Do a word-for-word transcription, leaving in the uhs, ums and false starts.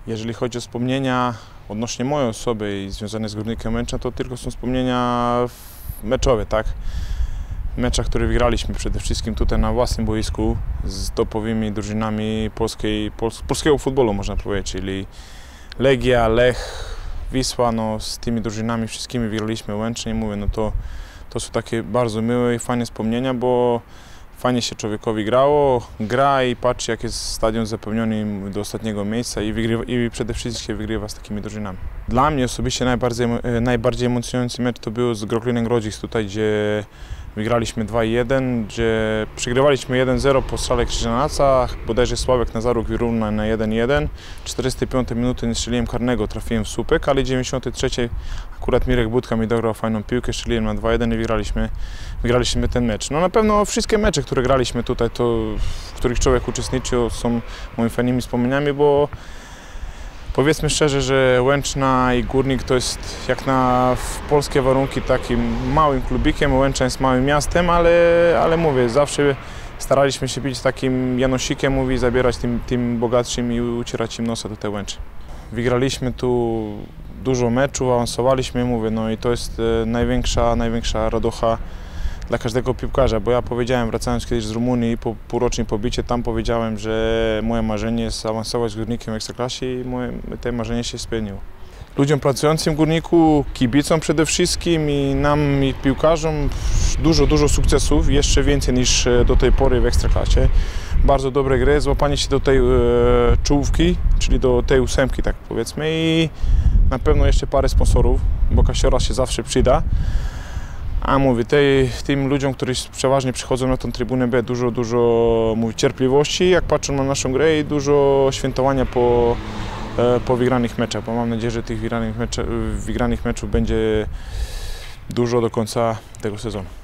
Jeżeli chodzi o wspomnienia odnośnie mojej osoby i związane z Górnikiem Łęczna, to tylko są wspomnienia meczowe, tak? W meczach, które wygraliśmy przede wszystkim tutaj na własnym boisku z topowymi drużynami polskiej, pols polskiego futbolu, można powiedzieć, czyli Legia, Lech, Wisła, no z tymi drużynami wszystkimi wygraliśmy Łęczne i mówię, no to, to są takie bardzo miłe i fajne wspomnienia, bo fajnie się człowiekowi grało, gra i patrzy, jak jest stadion zapełniony do ostatniego miejsca i, wygrywa, i przede wszystkim się wygrywa z takimi drużynami. Dla mnie osobiście najbardziej, najbardziej emocjonujący mecz to był z Groklinem Grodzisk tutaj, gdzie wygraliśmy dwa jeden, gdzie przegrywaliśmy jeden zero po strzale Krzyżanaca, bodajże Sławek Nazaruk wyrównał na jeden jeden. W czterdziestej piątej minuty nie strzeliłem karnego, trafiłem w słupek, ale w dziewięćdziesiątej trzeciej akurat Mirek Budka mi dograł fajną piłkę, strzeliłem na dwa jeden i wygraliśmy, wygraliśmy ten mecz. No na pewno wszystkie mecze, które graliśmy tutaj, to, w których człowiek uczestniczył, są moimi fajnymi wspomnieniami, bo powiedzmy szczerze, że Łęczna i Górnik to jest jak na polskie warunki takim małym klubikiem. Łęczna jest małym miastem, ale, ale mówię, zawsze staraliśmy się być takim Janosikiem, mówi, zabierać tym, tym bogatszym i ucierać im nosa do tej Łęczy. Wygraliśmy tu dużo meczów, awansowaliśmy, mówię, no i to jest największa, największa radocha dla każdego piłkarza, bo ja powiedziałem, wracając kiedyś z Rumunii po półrocznym pobycie, tam powiedziałem, że moje marzenie jest awansować z Górnikiem w Ekstraklasie i moje, to marzenie się spełniło. Ludziom pracującym w Górniku, kibicom przede wszystkim i nam, i piłkarzom dużo, dużo sukcesów, jeszcze więcej niż do tej pory w Ekstraklasie. Bardzo dobre gry, złapanie się do tej e, czołówki, czyli do tej ósemki, tak powiedzmy, i na pewno jeszcze parę sponsorów, bo kasiora się zawsze przyda. A mówię, tej, tym ludziom, którzy przeważnie przychodzą na tę trybunę B, dużo, dużo mówię, cierpliwości, jak patrzą na naszą grę, i dużo świętowania po, po wygranych meczach, bo mam nadzieję, że tych wygranych, mecze, wygranych meczów będzie dużo do końca tego sezonu.